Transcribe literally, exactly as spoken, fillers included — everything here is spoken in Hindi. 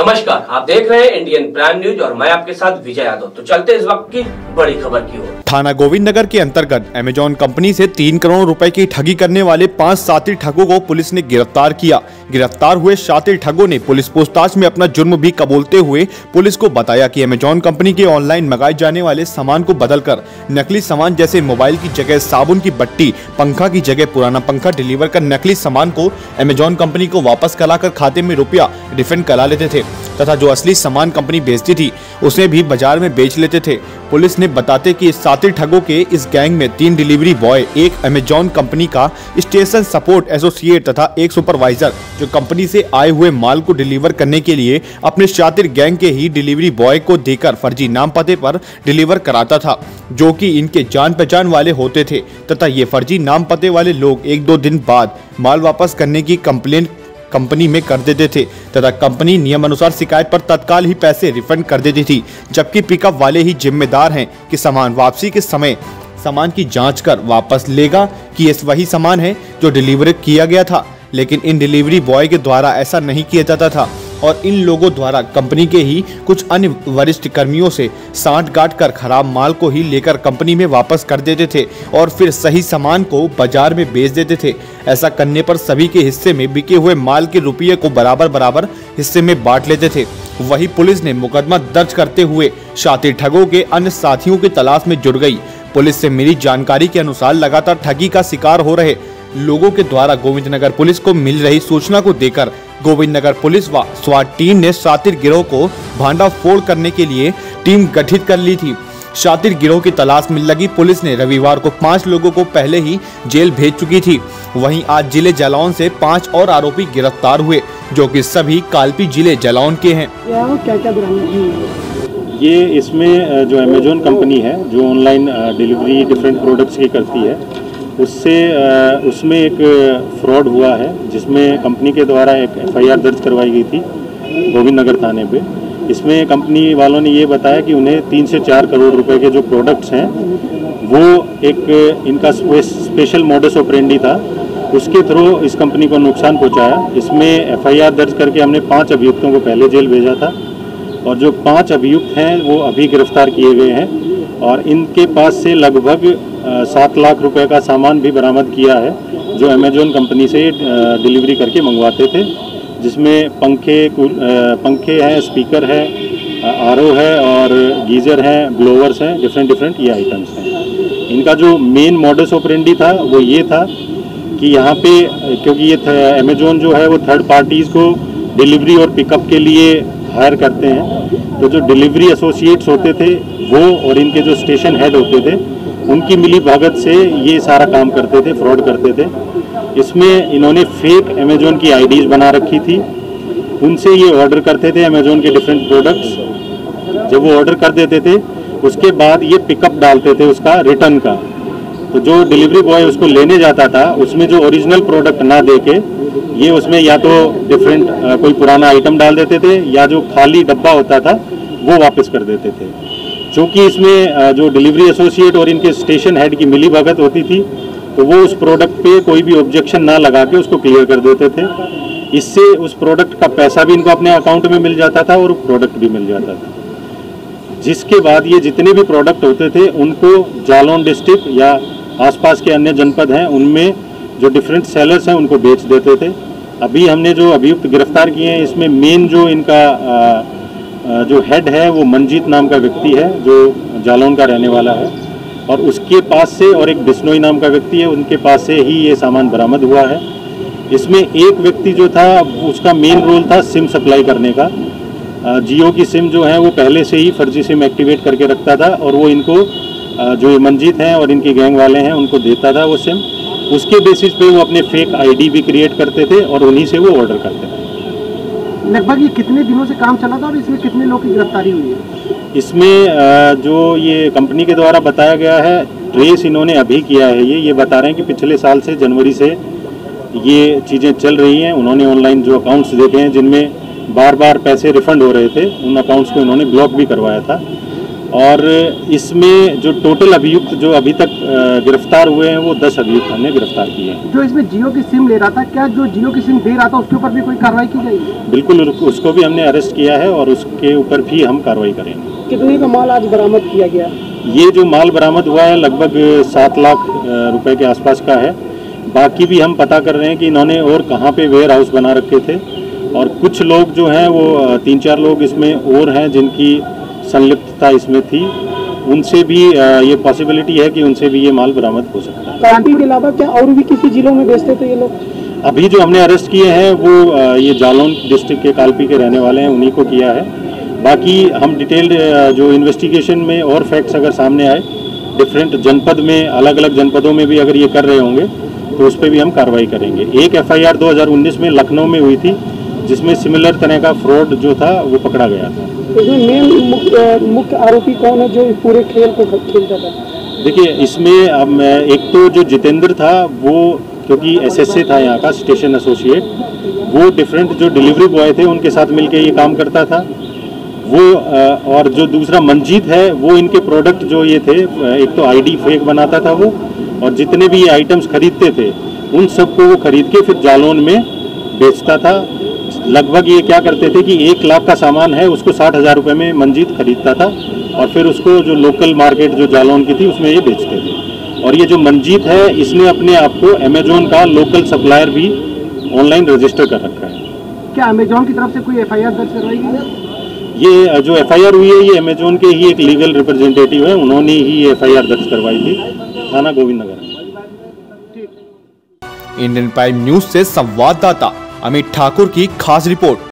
नमस्कार, आप देख रहे हैं इंडियन प्राइम न्यूज और मैं आपके साथ विजय यादव। तो चलते इस वक्त की बड़ी खबर की ओर। थाना गोविंद नगर के अंतर्गत अमेजॉन कंपनी से तीन करोड़ रुपए की ठगी करने वाले पांच शातिर ठगों को पुलिस ने गिरफ्तार किया। गिरफ्तार हुए शातिर ठगों ने पुलिस पूछताछ में अपना जुर्म भी कबूलते हुए पुलिस को बताया कि अमेजॉन कंपनी के ऑनलाइन मंगाए जाने वाले सामान को बदलकर नकली सामान जैसे मोबाइल की जगह साबुन की बट्टी, पंखा की जगह पुराना पंखा डिलीवर कर नकली सामान को अमेजॉन कंपनी को वापस कराकर खाते में रुपया रिफंड करा लेते थे तथा जो असली सामान कंपनी बेचती थी उसे भी बाजार में बेच लेते थे। पुलिस ने बताते कि शातिर ठगों के इस गैंग में तीन डिलीवरी बॉय, एक अमेजॉन कंपनी का स्टेशन सपोर्ट एसोसिएट तथा एक सुपरवाइजर जो कंपनी से आए हुए माल को डिलीवर करने के लिए अपने शातिर गैंग के ही डिलीवरी बॉय को देकर फर्जी नाम पते पर डिलीवर कराता था, जो कि इनके जान पहचान वाले होते थे तथा ये फर्जी नाम पते वाले लोग एक दो दिन बाद माल वापस करने की कंप्लेंट कंपनी में कर देते थे तथा कंपनी नियम अनुसार शिकायत पर तत्काल ही पैसे रिफंड कर देती थी, जबकि पिकअप वाले ही जिम्मेदार हैं कि सामान वापसी के समय सामान की जांच कर वापस लेगा कि ये वही सामान है जो डिलीवर किया गया था। लेकिन इन डिलीवरी बॉय के द्वारा ऐसा नहीं किया जाता था और इन लोगों द्वारा कंपनी के ही कुछ अन्य वरिष्ठ कर्मियों से सांठ गांठ कर खराब माल को ही लेकर कंपनी में वापस कर देते थे और फिर सही सामान को बाजार में बेच देते थे। ऐसा करने पर सभी के हिस्से में बिके हुए माल के रुपये को बराबर बराबर हिस्से में बांट लेते थे। वही पुलिस ने मुकदमा दर्ज करते हुए शातिर ठगों के अन्य साथियों की तलाश में जुट गई। पुलिस से मिली जानकारी के अनुसार लगातार ठगी का शिकार हो रहे लोगों के द्वारा गोविंद नगर पुलिस को मिल रही सूचना को देकर गोविंद नगर पुलिस व स्वाट टीम ने शातिर गिरोह को भांडाफोड़ करने के लिए टीम गठित कर ली थी। शातिर गिरोह की तलाश में लगी पुलिस ने रविवार को पांच लोगों को पहले ही जेल भेज चुकी थी। वहीं आज जिले जालौन से पांच और आरोपी गिरफ्तार हुए, जो कि सभी कालपी जिले जालौन के हैं। क्या क्या बरामद? ये इसमें जो अमेजॉन कंपनी है जो ऑनलाइन डिलीवरी डिफरेंट प्रोडक्ट्स की करती है, उससे उसमें एक फ्रॉड हुआ है जिसमें कंपनी के द्वारा एक एफ आई आर दर्ज करवाई गई थी गोविंद नगर थाने पे। इसमें कंपनी वालों ने ये बताया कि उन्हें तीन से चार करोड़ रुपए के जो प्रोडक्ट्स हैं वो एक इनका स्पेशल मॉडस ऑपरेंडी था, उसके थ्रू इस कंपनी को नुकसान पहुंचाया। इसमें एफ आई आर दर्ज करके हमने पाँच अभियुक्तों को पहले जेल भेजा था और जो पाँच अभियुक्त हैं वो अभी गिरफ्तार किए गए हैं और इनके पास से लगभग सात लाख रुपए का सामान भी बरामद किया है जो अमेजॉन कंपनी से डिलीवरी करके मंगवाते थे, जिसमें पंखे पंखे हैं, स्पीकर है, आर ओ है और गीज़र हैं, ब्लोवर्स हैं, डिफरेंट डिफरेंट ये आइटम्स हैं। इनका जो मेन मॉडस ऑपरेंडी था वो ये था कि यहाँ पे क्योंकि ये अमेजॉन जो है वो थर्ड पार्टीज़ को डिलीवरी और पिकअप के लिए हायर करते हैं, तो जो डिलीवरी एसोसिएट्स होते थे वो और इनके जो स्टेशन हेड होते थे उनकी मिली भगत से ये सारा काम करते थे, फ्रॉड करते थे। इसमें इन्होंने फेक अमेजॉन की आईडीज बना रखी थी, उनसे ये ऑर्डर करते थे अमेजॉन के डिफरेंट प्रोडक्ट्स। जब वो ऑर्डर कर देते थे उसके बाद ये पिकअप डालते थे उसका रिटर्न का, तो जो डिलीवरी बॉय उसको लेने जाता था उसमें जो ओरिजिनल प्रोडक्ट ना देके ये उसमें या तो डिफरेंट कोई पुराना आइटम डाल देते थे या जो खाली डब्बा होता था वो वापस कर देते थे। चूँकि इसमें जो डिलीवरी एसोसिएट और इनके स्टेशन हेड की मिली भगत होती थी तो वो उस प्रोडक्ट पे कोई भी ऑब्जेक्शन ना लगा के उसको क्लियर कर देते थे। इससे उस प्रोडक्ट का पैसा भी इनको अपने अकाउंट में मिल जाता था और प्रोडक्ट भी मिल जाता था, जिसके बाद ये जितने भी प्रोडक्ट होते थे उनको जालौन डिस्ट्रिक्ट या आसपास के अन्य जनपद हैं उनमें जो डिफरेंट सेलर्स हैं उनको बेच देते थे। अभी हमने जो अभियुक्त गिरफ्तार किए हैं इसमें मेन जो इनका आ, जो हेड है वो मंजीत नाम का व्यक्ति है जो जालौन का रहने वाला है और उसके पास से और एक बिश्नोई नाम का व्यक्ति है, उनके पास से ही ये सामान बरामद हुआ है। इसमें एक व्यक्ति जो था उसका मेन रोल था सिम सप्लाई करने का। जियो की सिम जो है वो पहले से ही फर्जी सिम एक्टिवेट करके रखता था और वो इनको जो ये मंजीत हैं और इनके गैंग वाले हैं उनको देता था वो सिम। उसके बेसिस पे वो अपने फेक आईडी भी क्रिएट करते थे और उन्हीं से वो ऑर्डर करते थे। लगभग ये कितने दिनों से काम चला था और इसमें कितने लोग की गिरफ्तारी हुई है? इसमें जो ये कंपनी के द्वारा बताया गया है, ट्रेस इन्होंने अभी किया है। ये ये बता रहे हैं कि पिछले साल से जनवरी से ये चीज़ें चल रही हैं। उन्होंने ऑनलाइन जो अकाउंट्स देखे हैं जिनमें बार बार पैसे रिफंड हो रहे थे, उन अकाउंट्स को इन्होंने ब्लॉक भी करवाया था। और इसमें जो टोटल अभियुक्त जो अभी तक गिरफ्तार हुए हैं वो दस अभियुक्त हमने गिरफ्तार किए हैं। जो इसमें जियो की सिम ले रहा था, क्या जो जियो की सिम दे रहा था उसके ऊपर भी कोई कार्रवाई की गई? बिल्कुल, उसको भी हमने अरेस्ट किया है और उसके ऊपर भी हम कार्रवाई करेंगे। कितने का माल आज बरामद किया गया? ये जो माल बरामद हुआ है लगभग सात लाख रुपए के आसपास का है। बाकी भी हम पता कर रहे हैं कि इन्होंने और कहाँ पे वेयर हाउस बना रखे थे, और कुछ लोग जो हैं वो तीन चार लोग इसमें और हैं जिनकी संलिप्तता इसमें थी, उनसे भी ये पॉसिबिलिटी है कि उनसे भी ये माल बरामद हो सकता है। कानपुर के अलावा क्या और भी किसी जिलों में बेचते थे ये लोग? अभी जो हमने अरेस्ट किए हैं वो ये जालौन डिस्ट्रिक्ट के कालपी के रहने वाले हैं, उन्हीं को किया है। बाकी हम डिटेल्ड जो इन्वेस्टिगेशन में और फैक्ट्स अगर सामने आए, डिफरेंट जनपद में, अलग अलग जनपदों में भी अगर ये कर रहे होंगे तो उस पर भी हम कार्रवाई करेंगे। एक एफ आई आर दो हज़ार उन्नीस में लखनऊ में हुई थी जिसमें सिमिलर तरह का फ्रॉड जो था वो पकड़ा गया था। इसमें मेन मुख्य मुख्य आरोपी कौन है जो इस पूरे खेल को खेलता था? देखिए, इसमें अब एक तो जो जितेंद्र था वो, क्योंकि एस एस ए था यहाँ का स्टेशन एसोसिएट, वो डिफरेंट जो डिलीवरी बॉय थे उनके साथ मिलके ये काम करता था वो। और जो दूसरा मंजीत है वो इनके प्रोडक्ट जो ये थे, एक तो आईडी फेक बनाता था वो, और जितने भी ये आइटम्स खरीदते थे उन सबको वो खरीद के फिर जालौन में बेचता था। लगभग ये क्या करते थे कि एक लाख का सामान है उसको साठ हज़ार रुपये में मंजीत खरीदता था, और फिर उसको जो लोकल मार्केट जो जालौन की थी उसमें ये बेचते थे। और ये जो मंजीत है इसने अपने आप को अमेजोन का लोकल सप्लायर भी ऑनलाइन रजिस्टर कर रखा है। क्या अमेजोन की तरफ से कोई एफ आई आर दर्ज करवाई गई? ये जो एफ आई आर हुई है ये अमेजोन के ही एक लीगल रिप्रेजेंटेटिव है, उन्होंने ही एफ आई आर दर्ज करवाई थी, थाना Govind Nagar. Indian prime news से संवाददाता अमित ठाकुर की खास रिपोर्ट।